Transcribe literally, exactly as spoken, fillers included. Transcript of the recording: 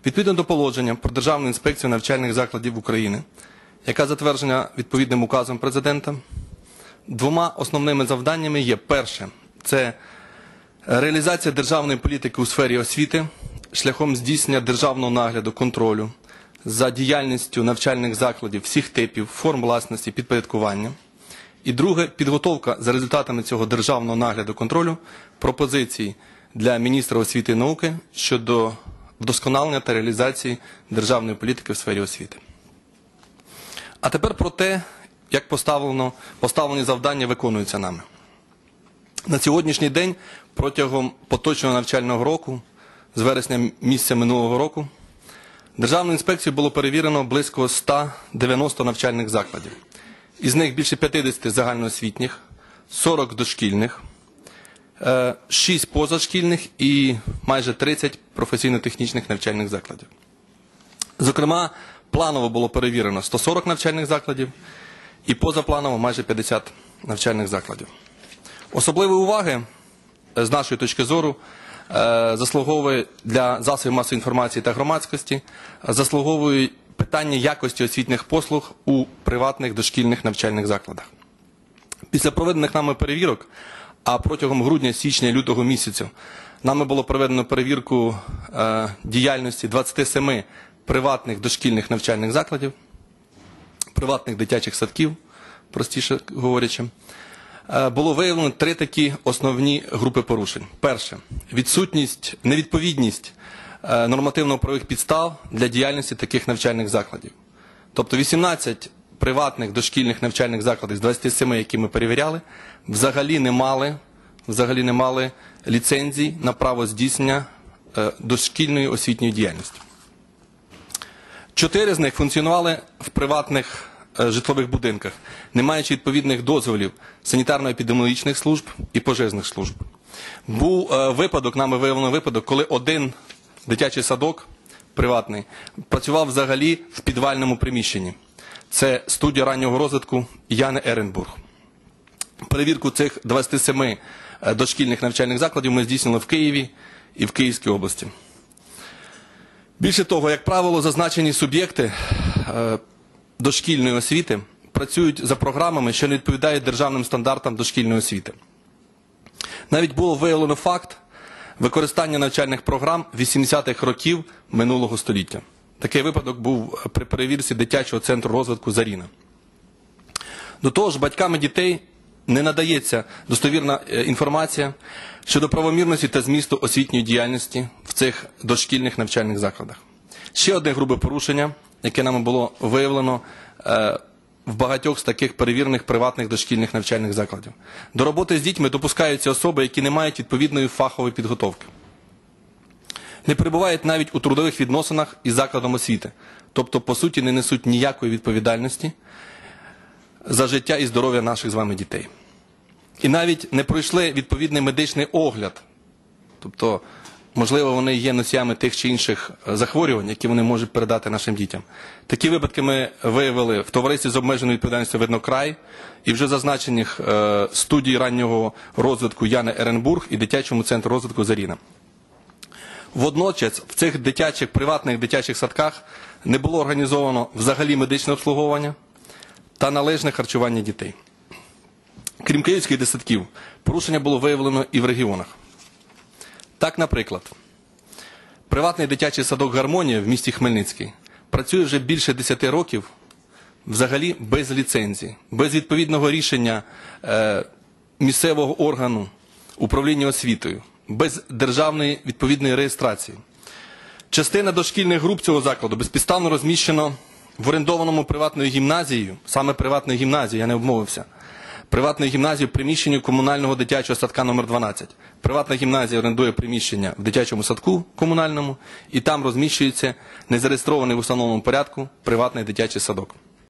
Відповідно до положення про Державну інспекцію навчальних закладів України, яка затверджена відповідним указом Президента, двома основними завданнями є: перше – це реалізація державної політики у сфері освіти шляхом здійснення державного нагляду, контролю за діяльністю навчальних закладів всіх типів, форм власності, підпорядкування. І друге – підготовка за результатами цього державного нагляду, контролю пропозицій для міністра освіти і науки щодо вдосконалення та реалізації державної політики в сфері освіти. А тепер про те, як поставлено, поставлені завдання виконуються нами. На сьогоднішній день, протягом поточного навчального року, з вересня місяця минулого року, Державною інспекцією було перевірено близько ста дев'яноста навчальних закладів. Із них більше п'ятдесят загальноосвітніх, сорок дошкільних, шість позашкільних і майже тридцять професійно-технічних навчальних закладів. Зокрема, планово було перевірено сто сорок навчальних закладів і позапланово майже п'ятдесят навчальних закладів. Особливої уваги, з нашої точки зору, заслуговує для засобів масової інформації та громадськості, заслуговує питання якості освітніх послуг у приватних дошкільних навчальних закладах. Після проведених нами перевірок, а протягом грудня, січня, лютого місяців, нами було проведено перевірку е, діяльності двадцяти семи приватних дошкільних навчальних закладів, приватних дитячих садків, простіше говорячи. Е, було виявлено три такі основні групи порушень. Перше – відсутність, невідповідність е, нормативно-правових підстав для діяльності таких навчальних закладів. Тобто вісімнадцять приватних дошкільних навчальних закладів з двадцяти семи, які ми перевіряли, взагалі не мали, взагалі не мали ліцензій на право здійснення е, дошкільної освітньої діяльності. Чотири з них функціонували в приватних е, житлових будинках, не маючи відповідних дозволів санітарно-епідеміологічних служб і пожежних служб. Був е, випадок, нами виявлено випадок, коли один дитячий садок приватний працював взагалі в підвальному приміщенні. Це студія раннього розвитку Яни Еренбург. Перевірку цих двадцяти семи дошкільних навчальних закладів ми здійснили в Києві і в Київській області. Більше того, як правило, зазначені суб'єкти дошкільної освіти працюють за програмами, що не відповідають державним стандартам дошкільної освіти. Навіть було виявлено факт використання навчальних програм вісімдесятих років минулого століття. Такий випадок був при перевірці дитячого центру розвитку «Заріна». До того ж, батьками дітей не надається достовірна інформація щодо правомірності та змісту освітньої діяльності в цих дошкільних навчальних закладах. Ще одне грубе порушення, яке нами було виявлено в багатьох з таких перевірених приватних дошкільних навчальних закладів. До роботи з дітьми допускаються особи, які не мають відповідної фахової підготовки. Не перебувають навіть у трудових відносинах із закладом освіти, тобто, по суті, не несуть ніякої відповідальності за життя і здоров'я наших з вами дітей. І навіть не пройшли відповідний медичний огляд, тобто, можливо, вони є носіями тих чи інших захворювань, які вони можуть передати нашим дітям. Такі випадки ми виявили в товаристві з обмеженою відповідальністю «Виднокрай» і вже зазначених е, студії раннього розвитку Яни Еренбург і дитячому центру розвитку «Заріна». Водночас в цих дитячих, приватних дитячих садках не було організовано взагалі медичне обслуговування та належне харчування дітей. Крім київських дитсадків, порушення було виявлено і в регіонах. Так, наприклад, приватний дитячий садок «Гармонія» в місті Хмельницький працює вже більше десяти років взагалі без ліцензії, без відповідного рішення е, місцевого органу управління освітою, без державної відповідної реєстрації. Частина дошкільних груп цього закладу безпідставно розміщено в орендованому приватною гімназією, саме приватною гімназією, я не обмовився, приватною гімназією в приміщенні комунального дитячого садка номер дванадцять. Приватна гімназія орендує приміщення в дитячому садку комунальному, і там розміщується незареєстрований в установленому порядку приватний дитячий садок.